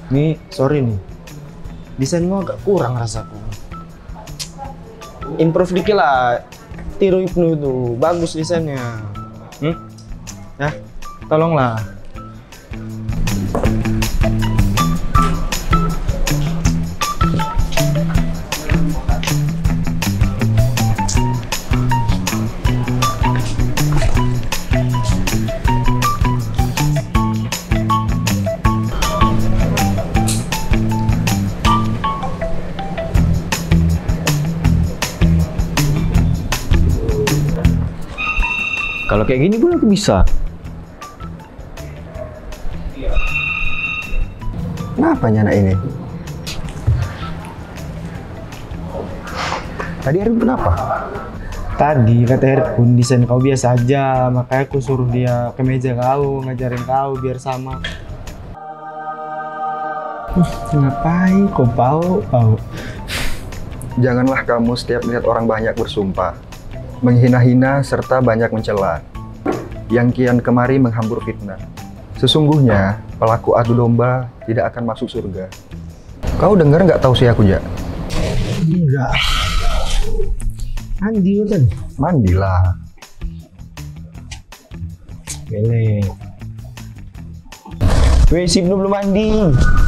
Nih, sorry nih. Desainmu agak kurang rasaku. Improve dikit lah. Tiru Ibnu itu, bagus desainnya. Ya, tolonglah. Kalau kayak gini pun aku bisa. Kenapa anak ini? Tadi Erwin kenapa? Tadi kata Erwin desain kau biasa aja, makanya aku suruh dia ke meja kau, ngajarin kau biar sama. Ngapain kau bau? Janganlah kamu setiap melihat orang banyak bersumpah, menghina-hina serta banyak mencela, yang kian kemari menghambur fitnah. Sesungguhnya pelaku adu domba tidak akan masuk surga. Kau dengar nggak tausiah aku, Jak? Enggak. Mandi kan? Mandilah. Bele. Weh, si Ibnu belum mandi.